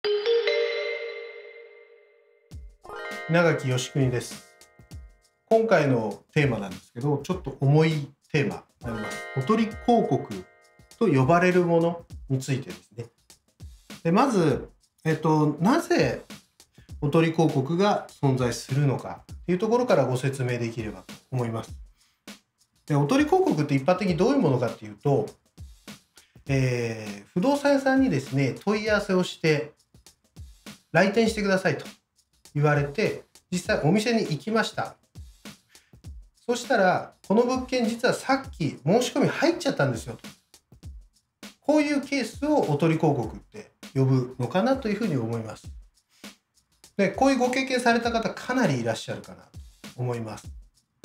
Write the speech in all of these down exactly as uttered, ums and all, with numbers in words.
稲垣義邦です。今回のテーマなんですけど、ちょっと重いテーマになります。おとり広告と呼ばれるものについてですね。でまず、えっと、なぜおとり広告が存在するのかというところからご説明できればと思います。でおとり広告って一般的にどういうものかっていうと、えー、不動産屋さんにですね問い合わせをして来店してくださいと言われて、実際お店に行きました。そしたらこの物件実はさっき申し込み入っちゃったんですよと、こういうケースをおとり広告って呼ぶのかなというふうに思います。でこういうご経験された方かなりいらっしゃるかなと思います。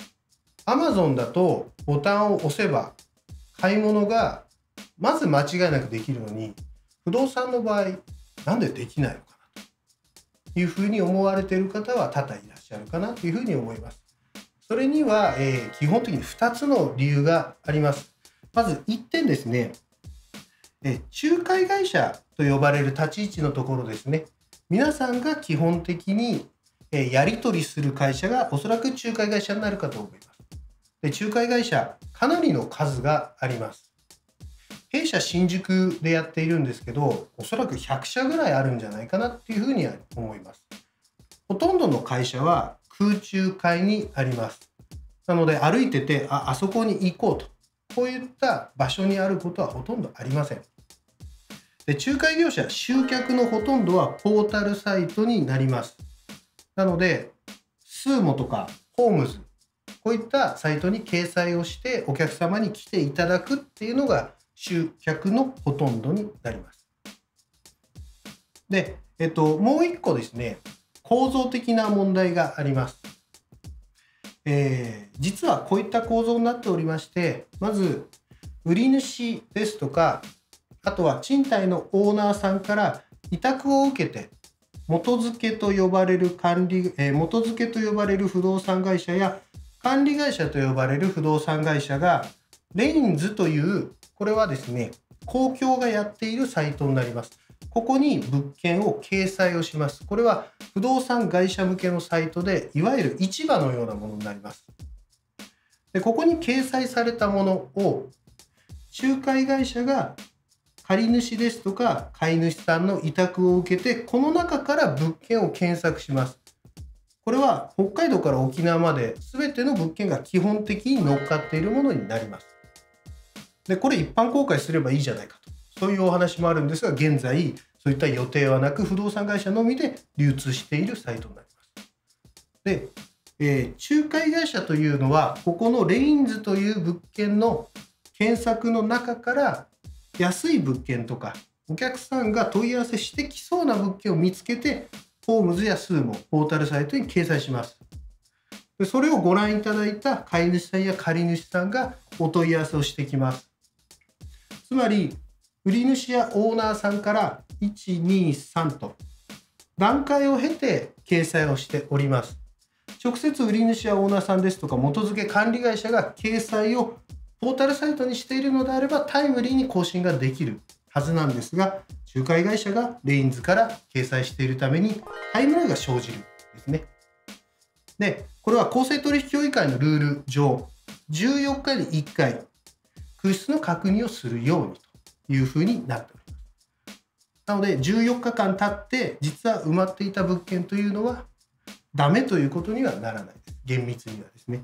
Amazon だとボタンを押せば買い物がまず間違いなくできるのに、不動産の場合なんでできないのかなというふうに思われている方は多々いらっしゃるかなというふうに思います。それには、えー、基本的にふたつの理由があります。まずいってんですね、えー、仲介会社と呼ばれる立ち位置のところですね。皆さんが基本的に、えー、やり取りする会社がおそらく仲介会社になるかと思います。で仲介会社かなりの数があります。弊社新宿でやっているんですけど、おそらくひゃくしゃぐらいあるんじゃないかなっていうふうには思います。ほとんどの会社は空中会にあります。なので歩いてて あ, あそこに行こうと、こういった場所にあることはほとんどありません。で仲介業者、集客のほとんどはポータルサイトになります。なのでスーモとかホームズ、こういったサイトに掲載をしてお客様に来ていただくっていうのが集客のほとんどになります。で、えっと、もう一個ですね、構造的な問題があります。えー、実はこういった構造になっておりまして、まず売り主ですとか、あとは賃貸のオーナーさんから委託を受けて元付けと呼ばれる管理、えー、元付けと呼ばれる不動産会社や管理会社と呼ばれる不動産会社がレインズという、これはですね公共がやっているサイトになります。ここに物件を掲載をします。これは不動産会社向けのサイトで、いわゆる市場のようなものになります。でここに掲載されたものを仲介会社が借り主ですとか買い主さんの委託を受けて、この中から物件を検索します。これは北海道から沖縄まで全ての物件が基本的に乗っかっているものになります。でこれ一般公開すればいいじゃないかと、そういうお話もあるんですが、現在そういった予定はなく不動産会社のみで流通しているサイトになります。で、えー、仲介会社というのはここのレインズという物件の検索の中から安い物件とかお客さんが問い合わせしてきそうな物件を見つけて、ホームズやスーモ、ポータルサイトに掲載します。でそれをご覧いただいた買い主さんや借り主さんがお問い合わせをしてきます。つまり売り主やオーナーさんからいち、に、さんと段階を経て掲載をしております。直接売り主やオーナーさんですとか元付け管理会社が掲載をポータルサイトにしているのであればタイムリーに更新ができるはずなんですが、仲介会社がレインズから掲載しているためにタイムラグが生じるんですね。で、これは公正取引協議会のルール上、じゅうよっかにいっかい空室の確認をするようにというふうになっております。なのでじゅうよっかかん経って実は埋まっていた物件というのはダメということにはならないです。厳密にはですね。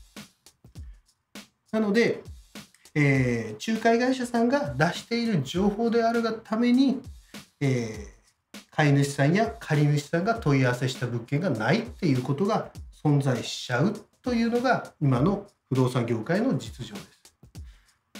なので、えー、仲介会社さんが出している情報であるがために、えー、買い主さんや借り主さんが問い合わせした物件がないっていうことが存在しちゃうというのが今の不動産業界の実情です。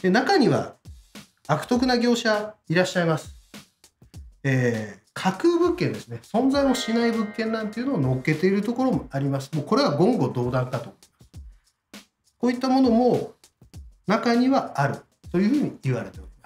で中には悪徳な業者いらっしゃいます。えー、架空物件ですね、存在もしない物件なんていうのを乗っけているところもあります。もうこれは言語道断かと思います。こういったものも中にはあるというふうに言われております。